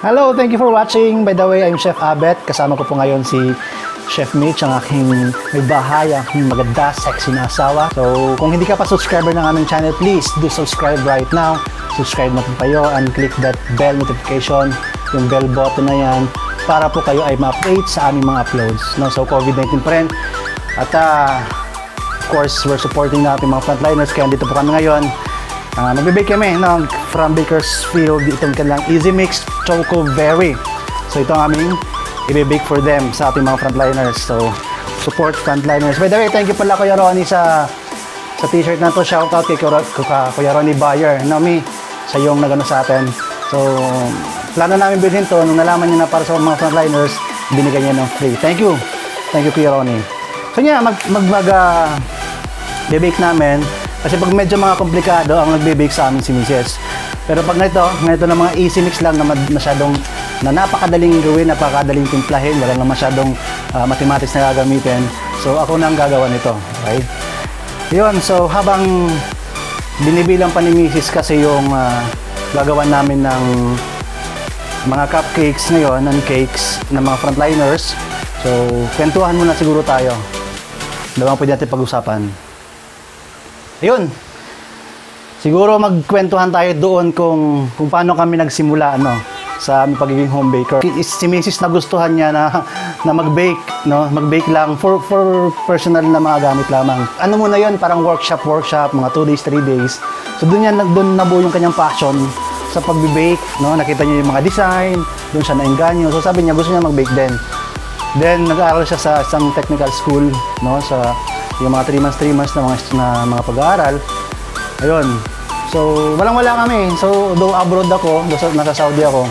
Hello, thank you for watching. By the way, I'm Chef Abet. Kasama ko po ngayon si Chef Mitch, ang aking may bahay, ang aking maganda, sexy na asawa. So, kung hindi ka pa subscriber ng aming channel, please do subscribe right now. Subscribe na po kayo and click that bell notification, yung bell button na yan, para po kayo ay ma-update sa aming mga uploads. No? So, COVID-19 pa rin. At of course, we're supporting natin mga frontliners, kaya dito po kami ngayon. Magbe-bake kami no, from Bakersfield, itong kanilang Easy Mix Choco Berry. So ito ang aming i-bake for them sa ating mga frontliners. So support frontliners. By the way, thank you pala Kuya Ronnie sa t-shirt na to. Shout out kay Kuya Ronnie Bayer. Nami, sa yung nagano sa atin. So plano namin bilhin to. Nung nalaman niya na para sa mga frontliners, binigay niya ng free. Thank you. Thank you Kuya Ronnie. So yeah, bake namin. Kasi pag medyo mga komplikado ang nagbe-bake sa amin si Mrs. Pero pag ganito na mga easy mix lang na masyadong napakadaling gawin, napakadaling timplahin, wala na masyadong mathematics na gagamitin. So ako na ang gagawa nito, okay? Yun, so habang binibilang pa ni Mrs. kasi yung gagawa namin ng mga cupcakes ngayon, and cakes ng mga frontliners. So kwentuhan muna siguro tayo. Dalawang pwede natin pag-usapan. Ayun, siguro magkwentuhan tayo doon kung paano kami nagsimula sa aming pagiging home baker. Si Mrs. nagustuhan niya na mag-bake, no? Mag-bake lang for personal na mga gamit lamang. Ano muna yun, parang workshop, mga 2 days, 3 days. So doon nabuo yung kanyang passion sa pag-bake, no? Nakita niya yung mga design, doon siya naengganyo. So sabi niya, gusto niya mag-bake din. Then nag-aaral siya sa isang technical school, no? Sa yung mga 3 months na mga pag-aaral. Ayun. So, walang-wala kami. So, though abroad ako, nasa Saudi ako,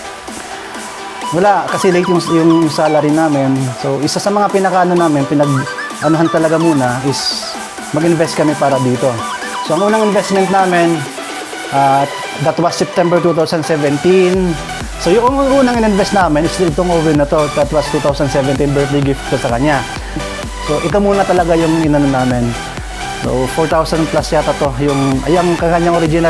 wala. Kasi late yung salary namin. So, isa sa mga pinag-anuhan talaga muna is mag-invest kami para dito. So, ang unang investment namin, that was September 2017. So, yung unang in-invest namin is itong oven na to. That was 2017 birthday gift ko sa kanya. So, ito muna talaga yung inano namin. So, 4,000 plus yata to. Yung kanyang original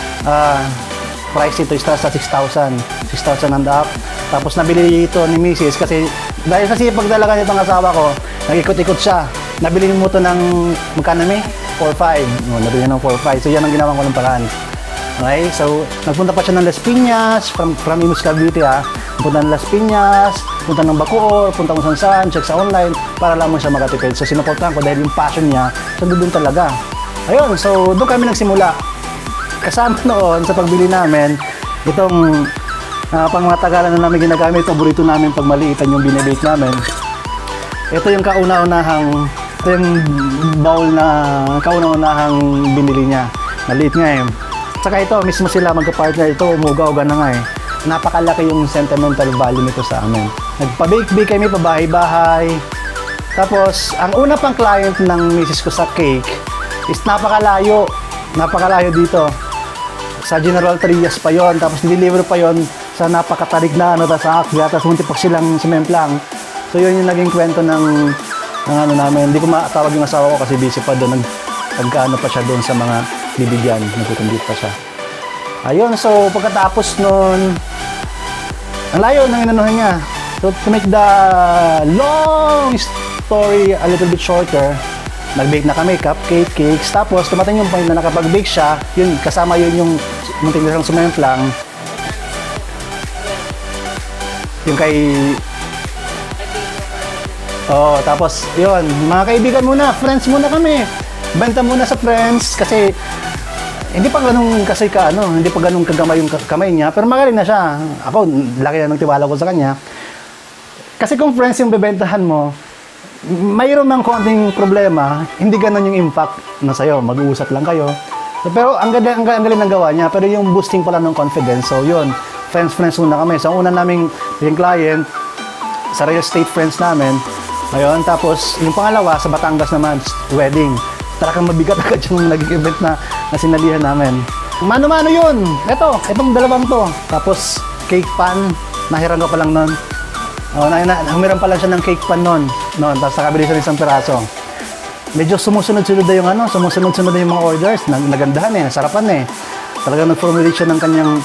price ito is sa 6,000. 6,000 and up. Tapos, nabili ito ni Mrs. Kasi, dahil sa sipag talaga nitong asawa ko, nag-ikot-ikot siya. Nabili mo ito ng, magkano may? 4,500. No, nabili ng 4,500. So, yan ang ginawa ko ng paraan. Okay? So, nagpunta pa siya ng Las Piñas, from Imus Cavite Punta ng Las Piñas, punta ng Bacoor, punta kung saan, check sa online, para lamang siya makatipid. So, sinuportahan ko dahil yung passion niya, so doon talaga. Ayun, so doon kami nagsimula. Kasama noon sa pagbili namin, itong pang mga Tagalan na namin ginagamit, paborito namin pag maliitan yung binibake namin. Ito yung ito yung bowl na kauna-unahang binili niya. Maliit nga eh. Saka ito, mismo sila magka-partner. Ito, umuga-uga na nga eh. Napakalaki yung sentimental value nito sa amin. Nagpa-bake-bake kami, pabahay-bahay. Tapos, ang una pang client ng misis ko sa cake is napakalayo. Napakalayo dito. Sa General Trias pa yon. Tapos, deliver pa yon sa napakatarig na sa Akya. Tapos, munti pa silang sumemplang. So, yun yung naging kwento ng namin. Hindi ko matawag yung asawa ko kasi busy pa doon. Nagkaano pa siya doon sa mga bibigyan. Nagkukumbit pa siya. Ayun, so pagkatapos nun, ang layo ng inanuhan niya. So to make the long story a little bit shorter, nag-bake na kami, cupcake, cakes. Tapos tumating yung point na nakapag-bake siya, yun, kasama yun yung munting na siyang sumemplang. Yung kay... Oh, tapos yun, mga kaibigan muna, friends muna kami. Benta muna sa friends kasi hindi pa ganun hindi pa ganun kagamay yung kamay niya, pero magaling na siya. Ako, laki na ng tiwala ko sa kanya. Kasi kung friends yung bebentahan mo, mayroon ng konting problema, hindi ganun yung impact na sa'yo. Mag-uusap lang kayo. So, pero ang galing ng gawa niya, pero yung boosting pala ng confidence. So, yun, friends muna kami. So, ang una naming yung client, sa real estate friends namin, ayun, tapos yung pangalawa, sa Batangas naman, wedding. Talagang mabigat agad yung naging event na sinalihan namin. Mano-mano yun! Itong dalawang to. Tapos, cake pan. Nahiram ko pa lang nun. Humiram pa lang siya ng cake pan nun. Tapos nakabili siya ng isang piraso. Medyo sumusunod-sunod na yung mga orders. Nagandahan sarapan Talagang nag-formulate siya ng kanyang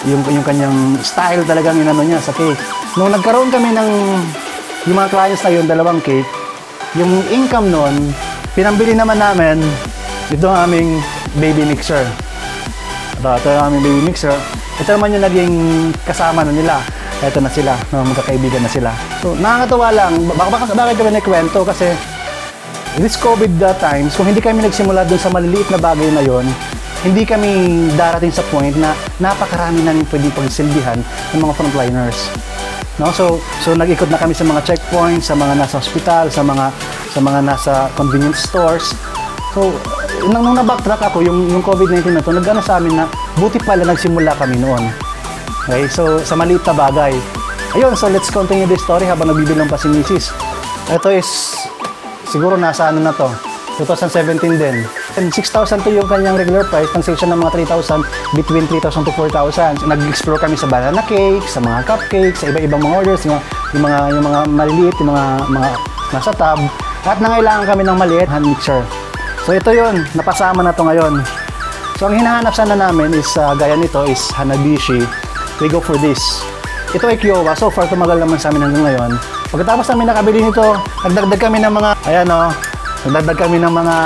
yung kanyang style talagang inano niya sa cake. Nung nagkaroon kami ng yung mga clients na yun, dalawang cake, yung income nun, pinambili naman namin ito ang aming baby mixer. Ito ang aming baby mixer. Ito naman yung naging kasama na nila. Ito na sila, magkakaibigan na sila. So, nakakatawa lang. Bakit kami nagkwento? Kasi this COVID times, kung hindi kami nagsimula dun sa maliliit na bagay na yon, hindi kami darating sa point na napakarami na pwedeng pagsilbihan ng mga frontliners. No? So nag-ikot na kami sa mga checkpoints, sa mga nasa hospital, sa mga nasa convenience stores. So, nung na-backtrack ako, yung COVID-19 na to, nag-ano sa amin na buti pala nagsimula kami noon. Okay? So, sa maliit na bagay. Ayun, so let's continue this story habang nagbibilang pa si Mrs. Ito is, siguro nasa ano na to, 2017 din. 6,000 to yung kanyang regular price, ng section ng mga 3,000, between 3,000 to 4,000. Nag-explore kami sa banana cake, sa mga cupcakes, sa iba-ibang mga orders, yung mga maliliit, yung mga nasa tab. At nangailangan kami ng maliit hand mixer. So ito yun, napasama na to ngayon. So ang hinahanap sana namin is, gaya nito, is Hanabishi. We go for this. Ito ay Kiowa, so far tumagal naman sa amin hanggang ngayon. Pagkatapos namin nakabili nito, nagdagdag kami ng mga, ayan o, nagdagdag kami ng mga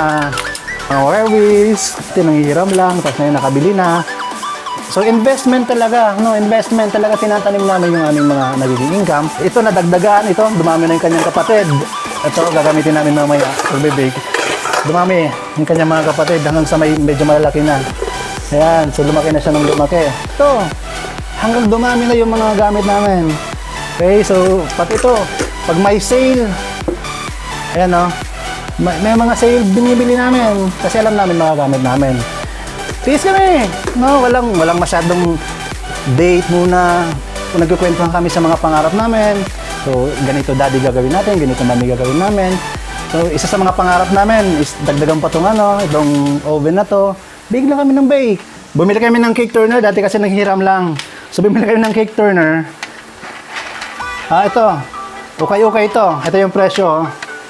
Airways, tinanghiram lang, tapos ngayon nakabili na. So investment talaga, no? Investment talaga, tinatanim namin yung aming mga nagiging income. Ito nadagdagan, ito, dumami na yung kanyang kapatid. Ito, gagamitin namin mamaya, pag-bake. Dumami yung kanyang mga kapatid hanggang sa medyo malalaki na. Ayan, so lumaki na siya ng lumaki. Ito, hanggang dumami na yung mga gamit namin. Okay, so pati ito, pag may sale, ayan o, may mga sale binibili namin kasi alam namin mga gamit namin. Tiis kami, no? Walang masyadong date muna. Kung nagkukwentuhan kami sa mga pangarap namin, so ganito daddy gagawin natin, ganito mami gagawin namin. So isa sa mga pangarap namin is dagdagan pa itong oven na to. Bake lang kami ng bake. Bumili kami ng cake turner, dati kasi nanghihiram lang. So bumili kami ng cake turner. Ito. Okay ito. Ito yung presyo.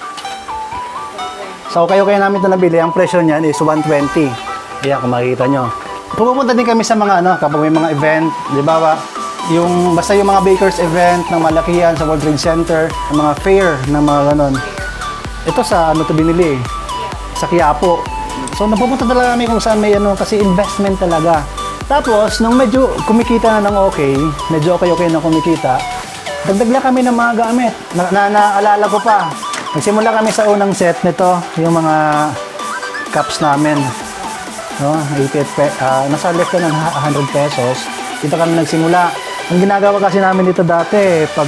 So okay namin ito nabili. Ang presyo niyan is 120. Ayan, kung makikita nyo. Pupunta din kami sa mga kapag may mga event, di ba? Basta yung mga bakers event ng malakihan sa World Trade Center, mga fair ng mga ganon. Ito sa ito binili? Sa Quiapo. So napupunta talaga kami kung saan may kasi investment talaga. Tapos, nung medyo kumikita na ng okay, medyo okay na kumikita, dagdag lang kami ng mga gamit. Naalala ko pa. Nagsimula kami sa unang set nito, yung mga cups namin. No, 88 nasa less than 100 pesos. Dito kami nagsimula. Ang ginagawa kasi namin dito dati, pag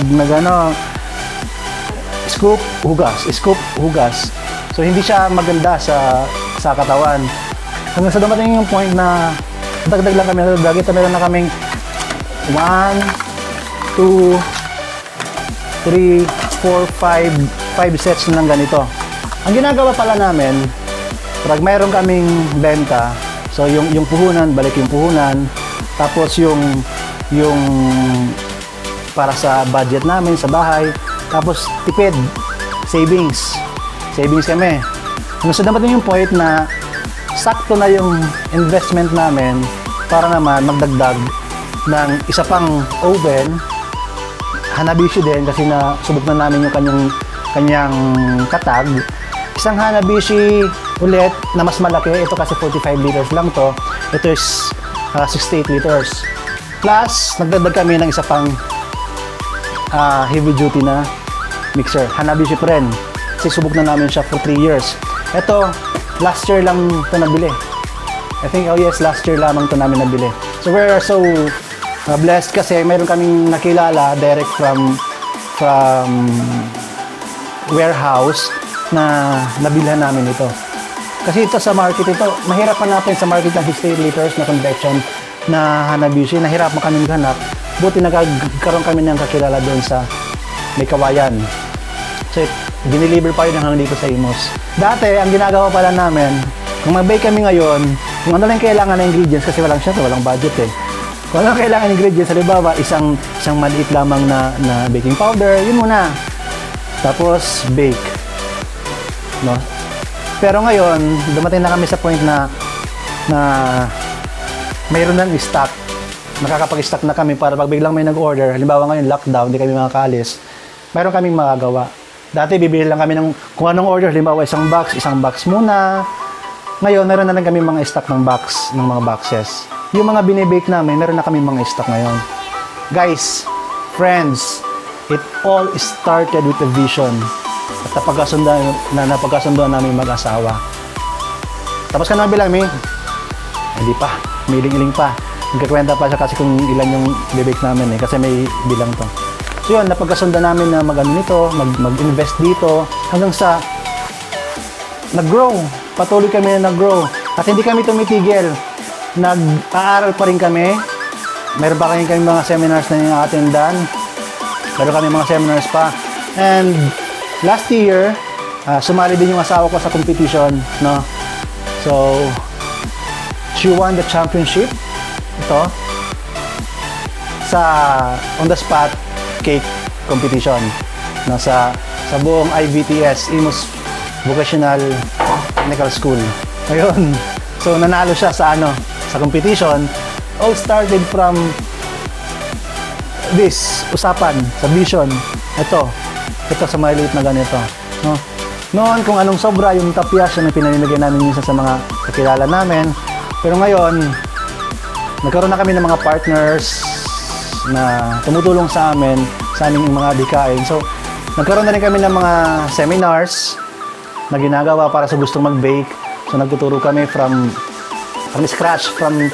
scoop, hugas. So hindi siya maganda sa katawan. Hanggang sa dumating yung point na dagdag lang kami, ito meron na kaming 1, 2, 3, 4, 5 sets ng ganito. Ang ginagawa pala namin, pag mayroon kaming benta, so yung puhunan, balik yung puhunan, tapos yung para sa budget namin sa bahay, tapos tipid, savings kami. Hanggang sa dumating yung point na sakto na yung investment namin para naman magdagdag ng isa pang oven, Hanabishi din kasi nasubok na namin yung kanyang katag. Isang Hanabishi ulit na mas malaki. Ito kasi 45 liters lang to. Ito is 68 liters. Plus, nagdagdag kami ng isa pang heavy duty na mixer. Hanabishi pa rin. Kasi subok na namin siya for 3 years. Ito, last year lang ito nabili. I think, last year lamang ito namin nabili. So, we're so blessed kasi mayroon kaming nakilala direct from warehouse na nabilhan namin ito. Kasi ito sa market ito, mahirap pa natin sa market ng 68 liters na convection na Hanabishi. Nahirap kami maghanap. Buti nagkaroon kami ng kakilala doon sa may kawayan. So, diniliver pa yun hanggang dito sa Imos. Dati, ang ginagawa pala namin, kung mag-bake kami ngayon, kung ano lang kailangan na ingredients, kasi walang budget eh. Kung ano kailangan ingredients, halimbawa, isang maliit lamang na baking powder, yun muna. Tapos, bake. No? Pero ngayon, dumating na kami sa point na mayroon ng stock nakakapag-stock na kami para pag biglang may nag-order, halimbawa ngayon lockdown, hindi kami makakaalis, mayroon kaming magagawa. Dati bibili lang kami ng kung anong order, halimbawa isang box muna. Ngayon, meron na lang kami mga stock ng mga boxes. Yung mga binibake namin, meron na kami mga stock ngayon. Guys, friends, it all started with a vision. At napagkasunduan namin mag-asawa. Tapos ka na bilang, May? Hindi pa. May iling-iling pa. Nagkakwenta pa siya kasi kung ilan yung bibake namin kasi may bilang to. So yun, napagkasundan namin na mag-invest dito hanggang sa nag-grow. Patuloy kami na nag-grow. At hindi kami tumitigil. Nag-aaral pa rin kami. Meron pa kami mga seminars na yung-attendan. Meron kami mga seminars pa. And last year, sumali din yung asawa ko sa competition, no? So, she won the championship. Ito. On the spot cake competition. No, sa buong IVTS, Imus Vocational Technical School. Ayun. So, nanalo siya sa competition. All started from this, usapan, sa vision. Ito sa maliit na ganito. No? Noon, kung anong sobra, yung tapyas, yung pinanimigay namin minsan sa mga kakilala namin. Pero ngayon, nagkaroon na kami ng mga partners na tumutulong sa aming mga adhikain. So, nagkaroon na rin kami ng mga seminars na ginagawa para sa gustong mag-bake. So, nagtuturo kami from scratch, from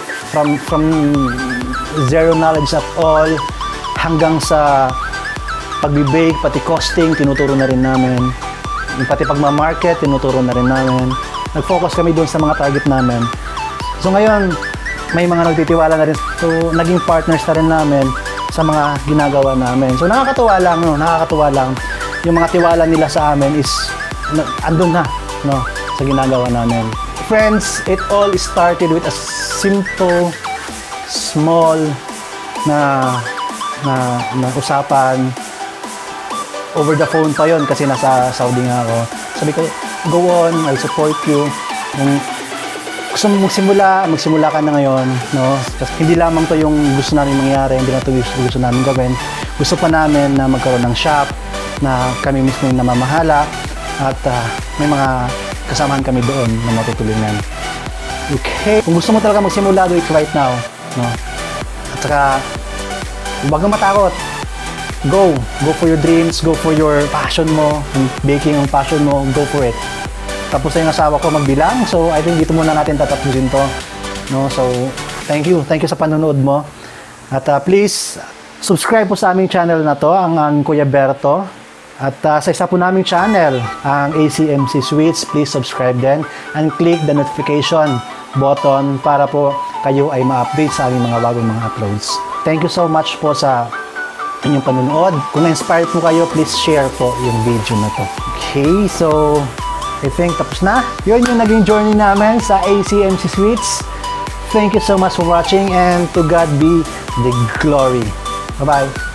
zero knowledge at all, hanggang sa pag-bake, pati costing, tinuturo na rin namin. Pati pagmamarket, tinuturo na rin namin. Nag-focus kami doon sa mga target namin. So ngayon, may mga nagtitiwala na rin. So, naging partners na rin namin sa mga ginagawa namin. So, nakakatuwa lang, no? Nakakatuwa lang. Yung mga tiwala nila sa amin is, andun na, no? Sa ginagawa namin. Friends, it all started with a simple, small na usapan. Over the phone pa yon kasi nasa Saudi nga ako. Sabi ko, go on, I'll support you. Kung gusto mo magsimula ka na ngayon, no? Kasi hindi lamang to yung gusto namin mangyari, hindi na to gusto namin gawin. Gusto pa namin na magkaroon ng shop, na kami mismo yung namamahala, at may mga kasamahan kami doon na matutulungan. Okay? Kung gusto mo talaga magsimula, do it right now, no? At saka, huwag kang matakot. Go for your dreams, go for your passion mo, baking ang passion mo, go for it. Tapos na yung asawa ko magbilang, so I think dito muna natin tatapusin to, no? So, thank you sa panonood mo. At please, subscribe po sa aming channel na to, ang Kuya Berto. At sa isa po naming channel, ang ACMC Sweets, please subscribe din and click the notification button para po kayo ay ma-update sa aming mga bagong mga uploads. Thank you so much po sa inyong panonood. Kung na-inspired po kayo, please share po yung video na to. Okay, so I think tapos na. Yun yung naging journey namin sa ACMC Sweets. Thank you so much for watching and to God be the glory. Bye-bye.